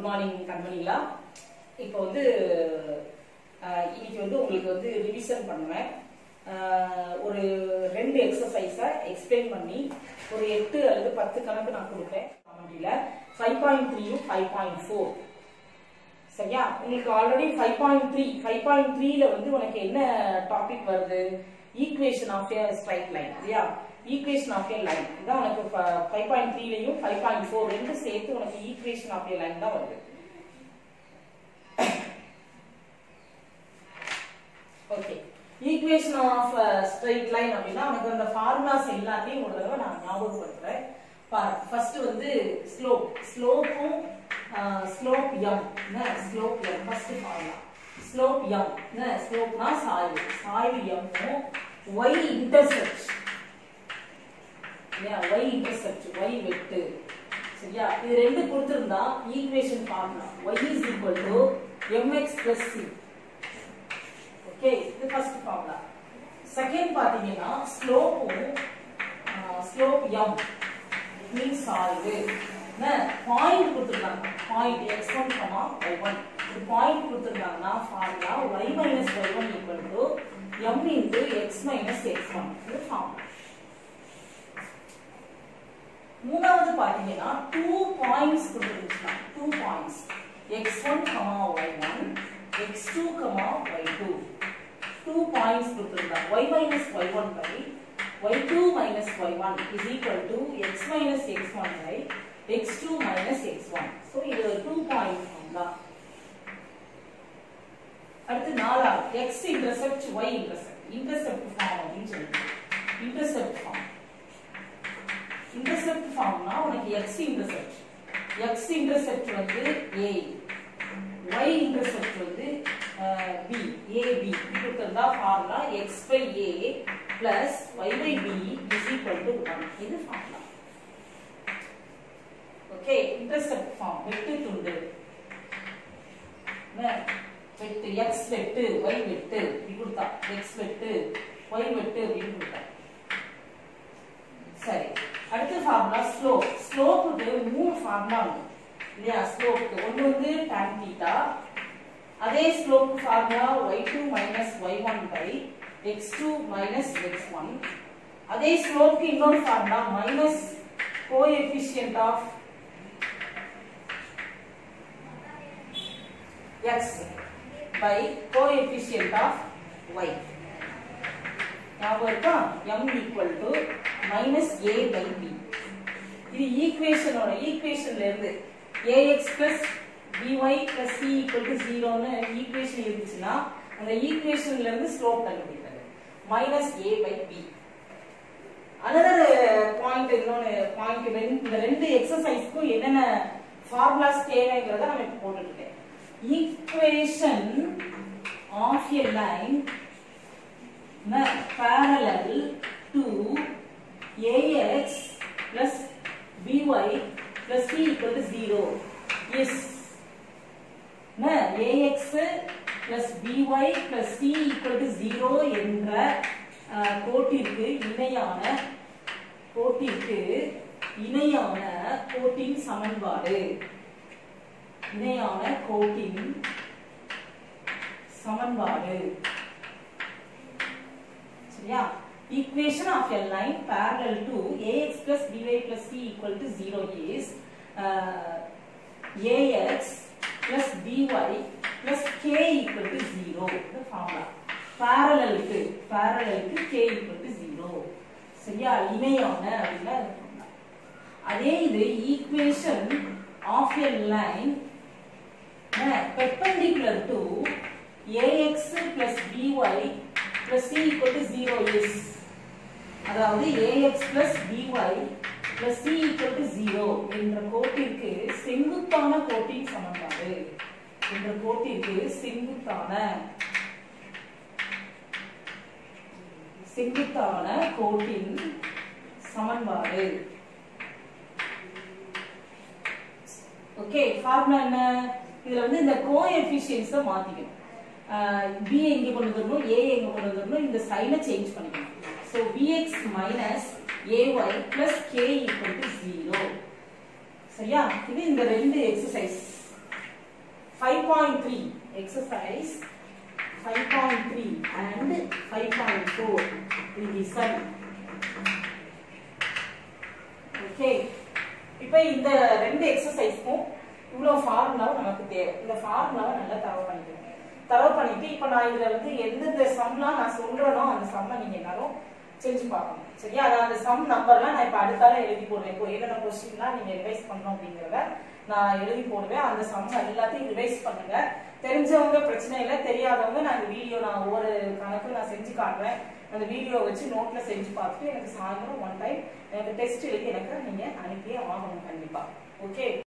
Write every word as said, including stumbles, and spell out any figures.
Morning கண்மணிங்களா. இப்போ வந்து இன்னைக்கு வந்து உங்களுக்கு வந்து ரிவிஷன் பண்ணுவேன். ஒரு ரெண்டு எக்ஸசைஸை எக்ஸ்பிளைன் பண்ணி ஒரு எட்டு அல்லது பத்து கணக்கு நான் கொடுப்பேன். ஃபைவ் பாயிண்ட் த்ரீயும் ஃபைவ் பாயிண்ட் ஃபோர் சரியா. உங்களுக்கு already five point three five point த்ரீல வந்து உனக்கு என்ன டாபிக் வருது? Equation of a straight line இல்லையா. ஈக்குவேஷன் ஆஃப் ஏ லைன் இதான் உனக்கு ஃபைவ் பாயிண்ட் த்ரீலையும் ஃபைவ் பாயிண்ட் ஃபோர் ரெண்டு சேர்த்து உனக்கு ஈக்குவேஷன் ஆஃப் ஏ லைன் தான் வருது. Okay, equation of straight line அப்படின்னா உனக்கு அந்த ஃபார்முலாஸ் எல்லாத்தையும் ஒரு தடவை நான் ஞாபகப்படுத்துறேன். ஃபர்ஸ்ட் வந்து ஸ்லோப் ஸ்லோப்பும் slope M slope M first formula slope M ஸ்லோப்னா சாய்வு சாய்வு எம்மும் y இன்டர்செப்ட் இல்லையா y இன்டர்செப்ட் y வெட்டு சரியா. இது ரெண்டு கொடுத்திருந்தா equation formula y is equal to mx plus c. Okay, இது ஃபர்ஸ்ட் ஃபார்முலா. செகண்ட் பாத்தீங்கன்னா ஸ்லோப்பும் ஸ்லோப் m மீன்ஸ் சாய்வு பாயிண்ட் கொடுத்திருக்காங்க. Point X one comma Y one இது பாயிண்ட் கொடுத்திருக்காங்கன்னா formula y minus y one equal to m into x minus x one இது formula. மூணாவது பாத்தீங்கன்னா டூ பாயிண்ட்ஸ் கொடுத்திருக்காங்க. Two points X one comma Y one X two comma Y two two points கொடுத்திருக்காங்க. y minus y one by y two minus y one is equal to x minus x one by x two minus x one. So இது two point formula. அடுத்து நாலாவது x intercept y intercept intercept form அப்படினு சொல்லுங்க. intercept form intercept formனா உனக்கு x intercept x intercept வந்து a y intercept வந்து b ab கொடுத்ததா formula x by a plus y by b is equal to one இது formula. Okay, intercept form வெட்டு துண்டு வெட்டு x வெட்டு y வெட்டு இப்படி கொடுத்தா x வெட்டு y வெட்டு இப்படி கொடுத்தா சரி. அடுத்த ஃபார்முலா ஸ்லோப் ஸ்லோப்புக்கு மூணு ஃபார்முலா உண்டு இல்லையா. ஸ்லோப்புக்கு ஒன்று வந்து tan theta அதே slope formula y two minus y one by x two minus x one அதே ஸ்லோப்க்கு இன்னொரு formula minus coefficient of x by coefficient of y. ஞாபகம் இருக்கா? m equal to minus a by b. இது ஈக்குவேஷனோட ஈக்குவேஷன்ல இருந்து ax plus by plus c equal to zero னு equation இருந்துச்சுன்னா அந்த ஈக்குவேஷன்ல இருந்து ஸ்லோப் கண்டுபிடிக்கிறது minus a by b. another point இன்னொரு பாயிண்ட் இந்த ரெண்டு எக்ஸசைஸ்க்கும் என்னென்ன ஃபார்முலாஸ் தேவைங்கறத நான் இப்ப போட்டுட்டு இருக்கேன். Equation of a line parallel to ax plus by plus c equal to zero is ax plus by plus c equal to zero என்ற கோட்டிற்கு இணையான கோட்டிற்கு இணையான கோட்டின் சமன்பாடு இணையான கோட்டின் சமன்பாடு சரியா. equation of a line parallel to ax plus by plus c equal to zero is uh, ax plus by plus k equal to zero the formula. parallel க்கு parallel க்கு k equal to zero சரியா. இணையான அப்படினா அதே இது equation of a line perpendicular to ax plus by plus c equal to zero is அதாவது ax plus by plus c equal to zero என்ற கோட்டிற்கு செங்குத்தான கோட்டின் சமன்பாடு என்ற கோட்டிற்கு செங்குத்தான செங்குத்தான கோட்டின் சமன்பாடு. ஓகே, ஃபார்முலா என்ன? இதுல வந்து இந்த கோஎஃபிஷியன்ட்ஸ மாத்திக்கணும். b எங்க கொண்டு வரணும், a எங்க கொண்டு வரணும், இந்த சைனை சேஞ்ச் பண்ணிக்கணும். So bx minus ay plus k equal to zero சரியா. இது இந்த ரெண்டு exercise five point three exercise five point three and five point four revision. Okay, இப்போ இந்த ரெண்டு எக்ஸசைஸ்க்கும் இவ்வளவு ஃபார்முலாவை நமக்கு தேவை. இந்த ஃபார்முலாவை நல்லா தரவு பண்ணிக்கணும். தரவு பண்ணிட்டு இப்போ நான் இதுல வந்து எந்தெந்த சம்லாம் நான் சொல்றேனோ அந்த சம்மை நீங்க எல்லாரும் செஞ்சு பார்க்கணும். சரியா? அதாவது அந்த சம் நம்பர்லாம் நான் இப்போ அடுத்தால எழுதி போடுவேன். இப்போ என்னென்ன கொஸ்டின்லாம் நீங்க ரிவைஸ் பண்ணணும் அப்படிங்கிறத நான் எழுதி போடுவேன். அந்த சம் எல்லாத்தையும் ரிவைஸ் பண்ணுங்க. தெரிஞ்சவங்க பிரச்சனை இல்லை, தெரியாதவங்க நான் இந்த வீடியோ நான் ஒவ்வொரு கணக்கு நான் செஞ்சு காட்டுறேன். அந்த வீடியோ வச்சு நோட்ல செஞ்சு பார்த்துட்டு எனக்கு சாயந்தரம் ஒன் டைம் எனக்கு டெஸ்ட் எழுதி எனக்கு நீங்க அனுப்பியே ஆகணும் கண்டிப்பா. ஓகே.